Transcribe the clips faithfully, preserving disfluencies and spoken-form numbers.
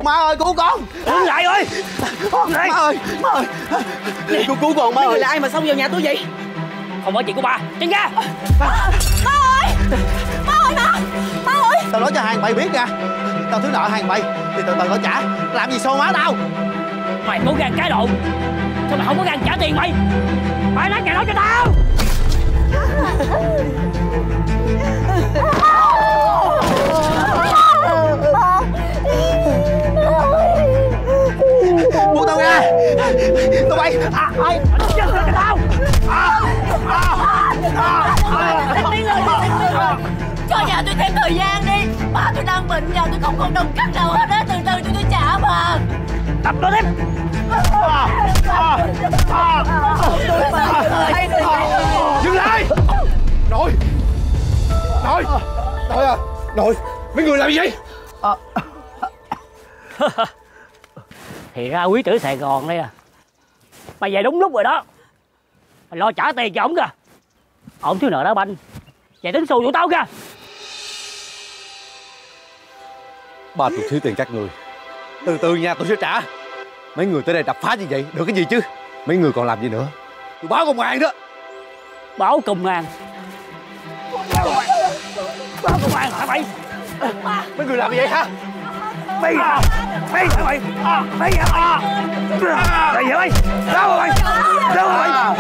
Má ơi cứu con. Đứng lại ơi. Má ơi, má ơi. Cứu cứu con má ơi. Mấy người là ai mà xông vào nhà tôi vậy? Không phải chuyện của bà. Tránh ra. Má ơi. Má ơi má. Má ơi. Tao nói cho hàng bày biết nha. Tao thiếu nợ hàng bày thì từ từ tao trả. Làm gì xô má tao. Mày có gan cái độ. Sao mày không có gan trả tiền mày? Mày nói nhà đó cho tao. Buông tao ra. Tụi bay. À, ai? Chân lên cho tao. Cho nhà tôi thêm thời gian đi. Ba tôi đang bệnh, nhà tôi không còn đồng cắt nào hết á. Từ từ cho tôi trả mà. Đập nó thêm. Dừng lại. Nội. Nội. Nội à. Nội. Mấy người làm gì vậy? Thì ra quý tử Sài Gòn đây à. Mày về đúng lúc rồi đó. Mày lo trả tiền cho ổng kìa. Ổng thiếu nợ đá banh. Về tính xù của tao kìa. Ba tôi thiếu tiền các người. Từ từ nha, tôi sẽ trả. Mấy người tới đây đập phá như vậy được cái gì chứ? Mấy người còn làm gì nữa? Tôi báo công an đó. Báo công an? Báo công an hả mày? Mấy người làm gì vậy hả? Mày à, mày hả mày? Mày hả mày? Mày hả mày? Đâu rồi mày? Đâu rồi mày?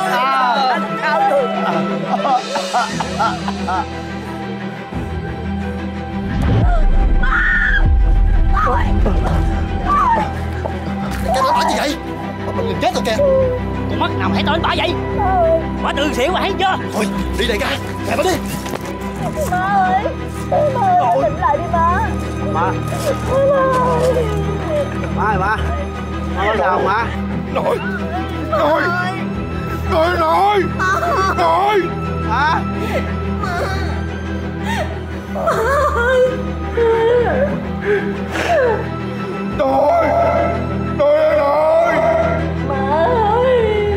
Cái đó nói gì vậy? Mình liền chết rồi kìa. Con mắt nào hãy tới bả vậy? Bả tự xỉu mà thấy chưa? Thôi đi đây ra. Kệ nó đi. Má ơi. Má ơi tỉnh lại đi má. Má. Má ơi má. Má có sao không má? Nội. Nội. Nội nội. Nội. Má. Nội. Nội ơi nội. Má ơi.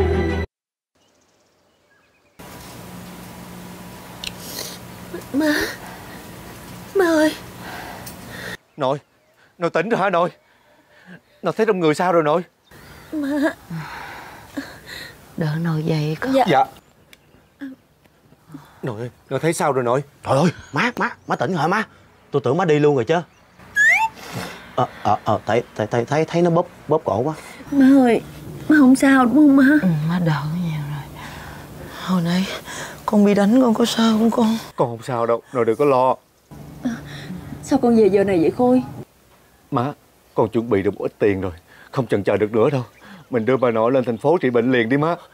Má. Má ơi. Nội. Nội tỉnh rồi hả nội? Nội thấy trong người sao rồi nội? Má. Đỡ nội dậy con. Dạ. Dạ. Nội ơi, nội thấy sao rồi nội? Trời ơi, má, má, má tỉnh hả má? Tôi tưởng má đi luôn rồi chứ. Ờ, ờ, ờ, thấy, thấy, thấy, thấy, thấy nó bóp, bóp cổ quá. Má ơi, má không sao đúng không má? Ừ, má đỡ nhiều rồi. Hồi nãy con bị đánh con có sao không con? Con không sao đâu, nội đừng có lo. À, sao con về giờ này vậy Khôi? Má, con chuẩn bị được một ít tiền rồi. Không chần chờ được nữa đâu. Mình đưa bà nội lên thành phố trị bệnh liền đi má.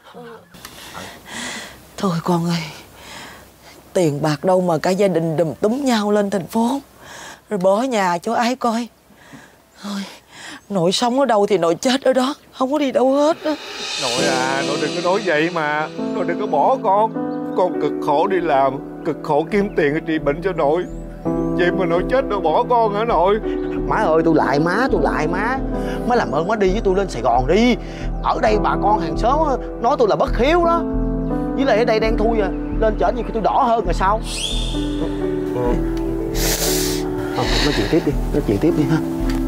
Thôi con ơi, tiền bạc đâu mà cả gia đình đùm túm nhau lên thành phố rồi bỏ nhà cho ai coi. Thôi, nội sống ở đâu thì nội chết ở đó, không có đi đâu hết đó. Nội à, nội đừng có nói vậy mà. Nội đừng có bỏ con. Con cực khổ đi làm, cực khổ kiếm tiền để trị bệnh cho nội. Vậy mà nội chết rồi bỏ con hả nội? Má ơi, tôi lại má, tôi lại má. Má làm ơn má đi với tôi lên Sài Gòn đi. Ở đây bà con hàng xóm nói tôi là bất hiếu đó. Với lại ở đây đang thui à. Lên chở nhiều khi tôi đỏ hơn rồi sao? Ừ. Ờ, nói chuyện tiếp đi, nói chuyện tiếp đi ha.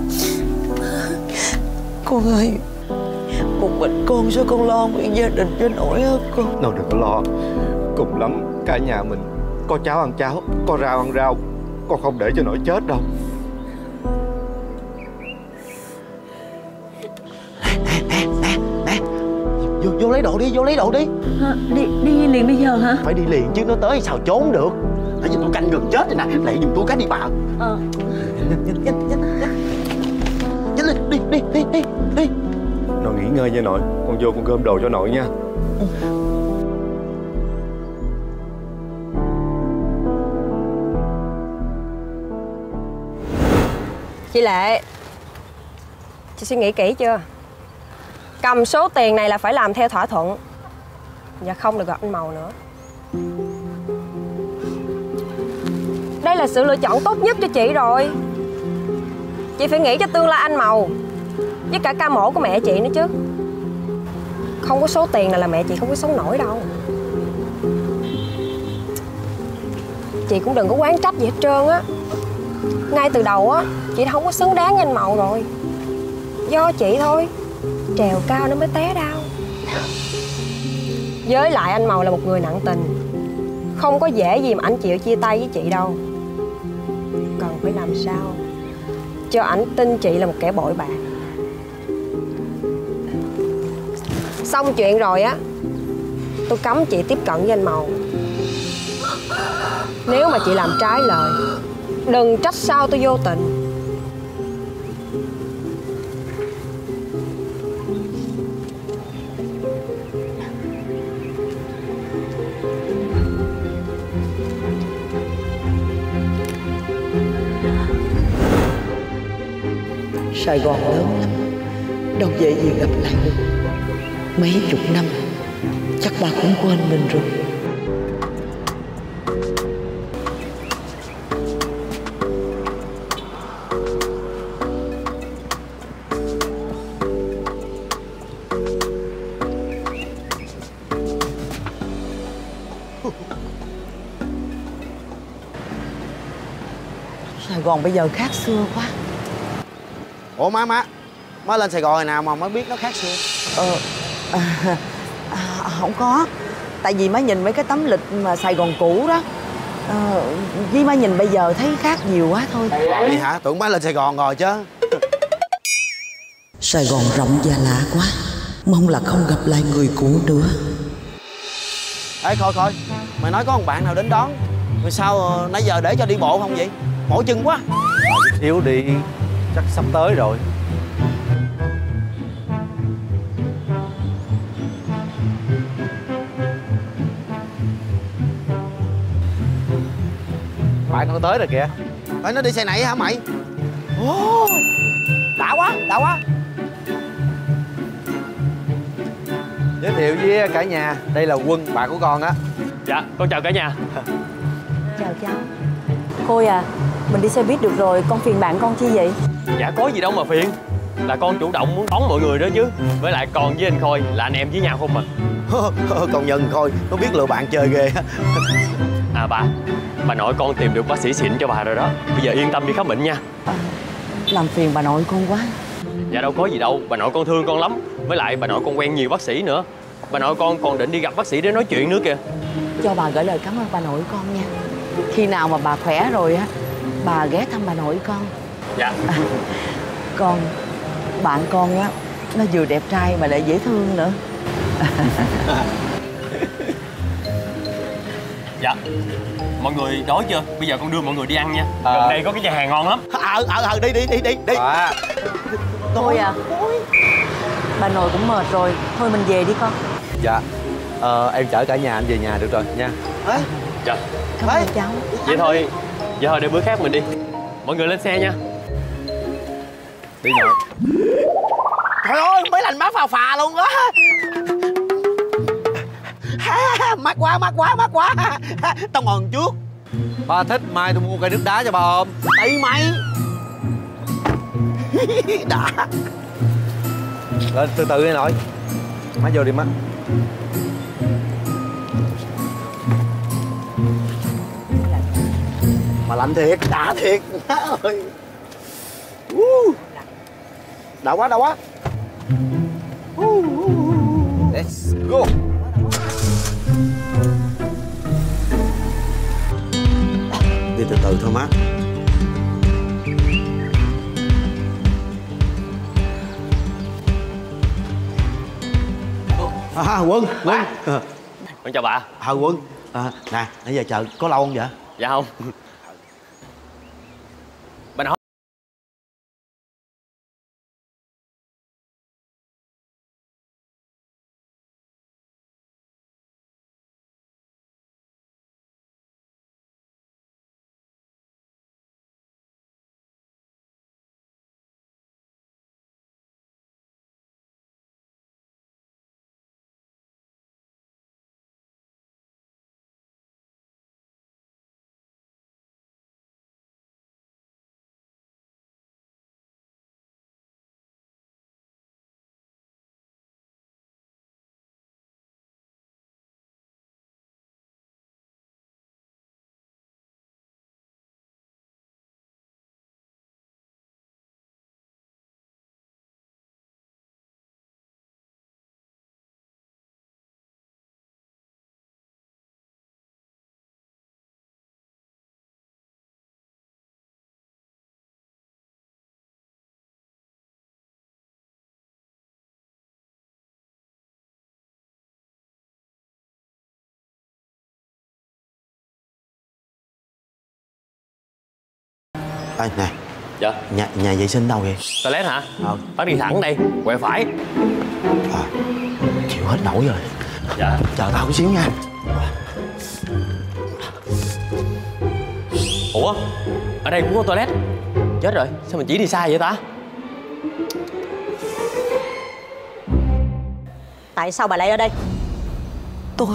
Con ơi, một mình con sao con lo nguyên gia đình cho nổi hết con? Nội đừng có lo. Cùng lắm cả nhà mình có cháo ăn cháo, có rau ăn rau. Con không để cho nội chết đâu. Nè, nè, nè, nè. Vô, vô lấy đồ đi, vô lấy đồ đi. À, đi đi liền bây giờ hả? Phải đi liền chứ nó tới sao trốn được. Tại vì tôi canh gần chết rồi nè. Lại dùng tôi cái đi bà. Ờ. Nhanh, nhanh, nhanh, nhanh, nhanh. Nhanh lên, đi, đi, đi, đi, đi. Nội nghỉ ngơi nha nội. Con vô con gom đồ cho nội nha. Ừ. Chị Lệ, chị suy nghĩ kỹ chưa? Cầm số tiền này là phải làm theo thỏa thuận và không được gặp anh Màu nữa. Đây là sự lựa chọn tốt nhất cho chị rồi. Chị phải nghĩ cho tương lai anh Màu với cả ca mổ của mẹ chị nữa chứ. Không có số tiền này là mẹ chị không có sống nổi đâu. Chị cũng đừng có oán trách gì hết trơn á. Ngay từ đầu á, chị không có xứng đáng với anh Mậu rồi. Do chị thôi, trèo cao nó mới té đau. Với lại anh Mậu là một người nặng tình, không có dễ gì mà anh chịu chia tay với chị đâu. Cần phải làm sao cho ảnh tin chị là một kẻ bội bạc. Xong chuyện rồi á, tôi cấm chị tiếp cận với anh Mậu. Nếu mà chị làm trái lời, đừng trách sao tôi vô tình. Sài Gòn lớn lắm, đâu dễ gì gặp lại được. Mấy chục năm, chắc bà cũng quên mình rồi. Sài Gòn bây giờ khác xưa quá. Ủa má má má lên Sài Gòn hồi nào mà mới biết nó khác xưa? Ờ à, à, không có. Tại vì má nhìn mấy cái tấm lịch mà Sài Gòn cũ đó, à, với má nhìn bây giờ thấy khác nhiều quá thôi. Vậy hả? Tưởng má lên Sài Gòn rồi chứ. Sài Gòn rộng và lạ quá, mong là không gặp lại người cũ nữa. Ê Khôi Khôi, mày nói có một bạn nào đến đón, rồi sao ờ, nãy giờ để cho đi bộ không vậy? Mỏi chân quá. Thiếu đi, chắc sắp tới rồi. Bạn nó tới rồi kìa. Ê, nó đi xe này hả mày? Ồ, đã quá, đã quá. Giới thiệu với cả nhà, đây là Quân, bạn của con á. Dạ, con chào cả nhà. Chào cháu. Khôi à, mình đi xe buýt được rồi, con phiền bạn con chi vậy? Dạ có gì đâu mà phiền. Là con chủ động muốn đón mọi người đó chứ. Với lại con với anh Khôi là anh em với nhau không mà. Còn Nhân Khôi, nó biết lừa bạn chơi ghê. À bà, bà nội con tìm được bác sĩ xịn cho bà rồi đó. Bây giờ yên tâm đi khám bệnh nha. À, làm phiền bà nội con quá. Dạ đâu có gì đâu, bà nội con thương con lắm. Với lại bà nội con quen nhiều bác sĩ nữa. Bà nội con còn định đi gặp bác sĩ để nói chuyện nữa kìa. Cho bà gửi lời cảm ơn bà nội con nha. Khi nào mà bà khỏe rồi á, bà ghé thăm bà nội con. Dạ. À, con, bạn con á, nó vừa đẹp trai mà lại dễ thương nữa. Dạ. Mọi người đói chưa? Bây giờ con đưa mọi người đi ăn nha. À... Gần đây có cái nhà hàng ngon lắm. Ờ ờ ờ đi đi đi đi đi. À. Thôi à, bà nội cũng mệt rồi, thôi mình về đi con. Dạ. Ờ, em chở cả nhà anh về nhà được rồi nha. Ê, Dạ. Cảm ơn cháu. Vậy thôi, vậy thôi để bữa khác mình đi. Mọi người lên xe nha. Đi nội. trời ơi, mấy lành má phà phà luôn á. Mát quá, mát quá, mát quá. Tao ngồi trước. Ba thích mai tôi mua cây nước đá cho ba ôm. Tùy mày. Đã. Lên từ từ đi nội. Má vô đi má. Mà lạnh thiệt, đã thiệt. Má ơi. Đã quá, đã quá. Let's go. Đi từ từ thôi má. À, Quân, Quân. Con chào bà. À, Quân. À, nè, nãy giờ chờ có lâu không vậy? Dạ không. Bà nói Ê, nè. Dạ. Nhà, nhà vệ sinh đâu vậy? Toilet hả? Ờ. Bác đi thẳng đây, quẹo phải. À, chịu hết nổi rồi. Dạ. Chờ tao chút xíu nha. Ủa? Ở đây cũng có toilet. Chết rồi, sao mình chỉ đi sai vậy ta? Tại sao bà lại ở đây? Tôi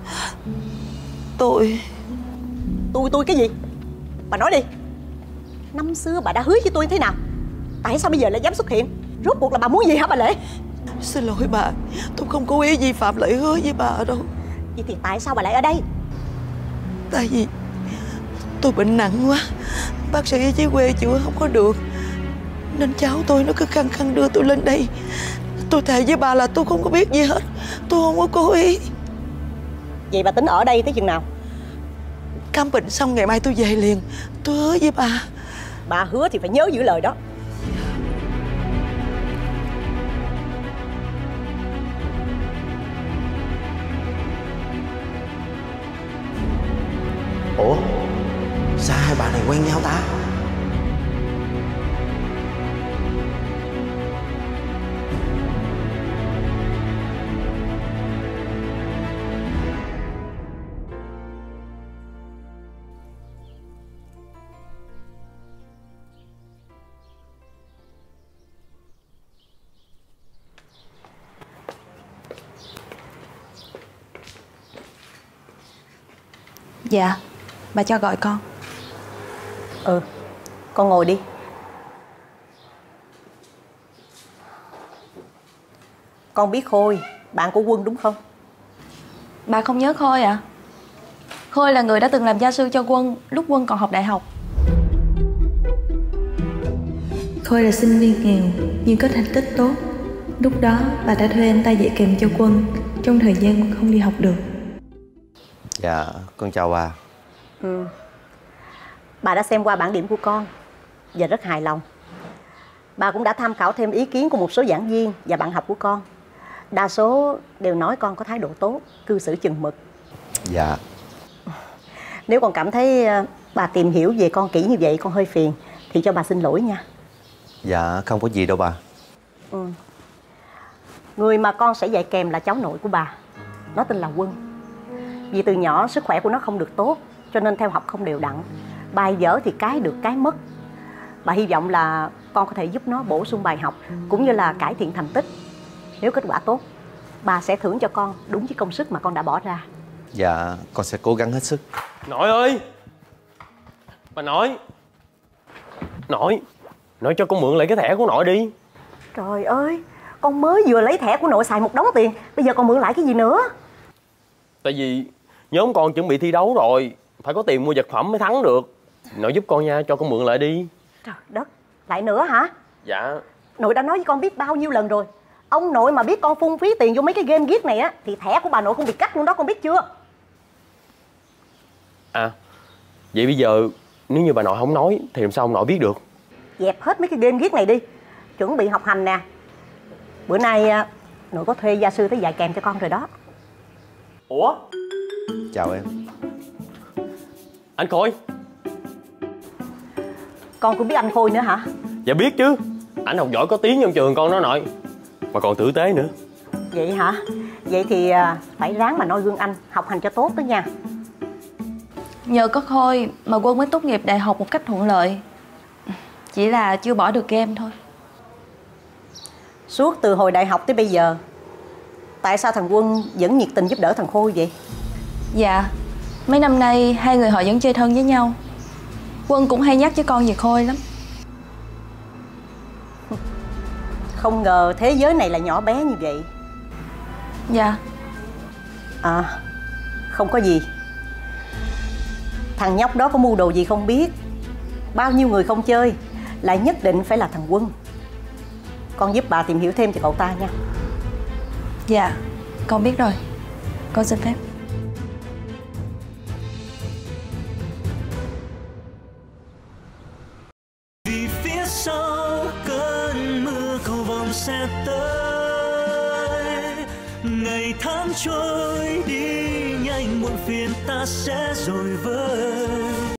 Tôi Tôi tôi cái gì? Bà nói đi. Năm xưa bà đã hứa với tôi thế nào? Tại sao bây giờ lại dám xuất hiện? Rốt cuộc là bà muốn gì hả bà Lệ? xin lỗi bà. Tôi không cố ý vi phạm lời hứa với bà đâu. Vậy thì tại sao bà lại ở đây? Tại vì tôi bệnh nặng quá, bác sĩ ở dưới quê chữa không có được, nên cháu tôi nó cứ khăng khăng đưa tôi lên đây. Tôi thề với bà là tôi không có biết gì hết. Tôi không có cố ý. Vậy bà tính ở đây tới chừng nào? Khám bệnh xong ngày mai tôi về liền. Tôi hứa với bà. Bà hứa thì phải nhớ giữ lời đó. Ủa, sao hai bà này quen nhau ta? Dạ, bà cho gọi con. Ừ, con ngồi đi. Con biết Khôi, bạn của Quân đúng không? Bà không nhớ Khôi à? Khôi là người đã từng làm gia sư cho Quân lúc Quân còn học đại học. Khôi là sinh viên nghèo nhưng có thành tích tốt. Lúc đó bà đã thuê anh ta dạy kèm cho Quân trong thời gian không đi học được. Dạ, con chào bà. Ừ. Bà đã xem qua bảng điểm của con và rất hài lòng. Bà cũng đã tham khảo thêm ý kiến của một số giảng viên và bạn học của con. Đa số đều nói con có thái độ tốt, cư xử chừng mực. Dạ. Nếu con cảm thấy bà tìm hiểu về con kỹ như vậy con hơi phiền thì cho bà xin lỗi nha. Dạ, không có gì đâu bà. Ừ. Người mà con sẽ dạy kèm là cháu nội của bà. Nó tên là Quân. Vì từ nhỏ sức khỏe của nó không được tốt cho nên theo học không đều đặn. Bài dở thì cái được cái mất. Bà hy vọng là con có thể giúp nó bổ sung bài học cũng như là cải thiện thành tích. Nếu kết quả tốt, bà sẽ thưởng cho con đúng với công sức mà con đã bỏ ra. Dạ, con sẽ cố gắng hết sức. Nội ơi! Bà nội! Nội! Nội cho con mượn lại cái thẻ của nội đi. Trời ơi! Con mới vừa lấy thẻ của nội xài một đống tiền, bây giờ còn mượn lại cái gì nữa? Tại vì nhóm con chuẩn bị thi đấu rồi, phải có tiền mua vật phẩm mới thắng được. Nội giúp con nha, cho con mượn lại đi. Trời đất! Lại nữa hả? Dạ. Nội đã nói với con biết bao nhiêu lần rồi. Ông nội mà biết con phung phí tiền vô mấy cái game ghiết này á thì thẻ của bà nội không bị cắt luôn đó, con biết chưa? À, vậy bây giờ nếu như bà nội không nói thì làm sao ông nội biết được? Dẹp hết mấy cái game ghiết này đi, chuẩn bị học hành nè. Bữa nay nội có thuê gia sư tới dạy kèm cho con rồi đó. Ủa? Chào em. Anh Khôi. Con cũng biết anh Khôi nữa hả? Dạ biết chứ. Anh học giỏi có tiếng trong trường con đó nội. Mà còn tử tế nữa. Vậy hả? Vậy thì phải ráng mà noi gương anh, học hành cho tốt đó nha. Nhờ có Khôi mà Quân mới tốt nghiệp đại học một cách thuận lợi. Chỉ là chưa bỏ được game thôi. Suốt từ hồi đại học tới bây giờ, tại sao thằng Quân vẫn nhiệt tình giúp đỡ thằng Khôi vậy? Dạ, mấy năm nay hai người họ vẫn chơi thân với nhau. Quân cũng hay nhắc với con về Khôi lắm. Không ngờ thế giới này là nhỏ bé như vậy. Dạ. À, không có gì. Thằng nhóc đó có mưu đồ gì không biết. Bao nhiêu người không chơi, lại nhất định phải là thằng Quân. Con giúp bà tìm hiểu thêm cho cậu ta nha. Dạ, con biết rồi. Con xin phép. Vì phía sau cơn mưa cầu vồng sẽ tới, ngày tháng trôi đi nhanh muộn phiền ta sẽ rồi vơi.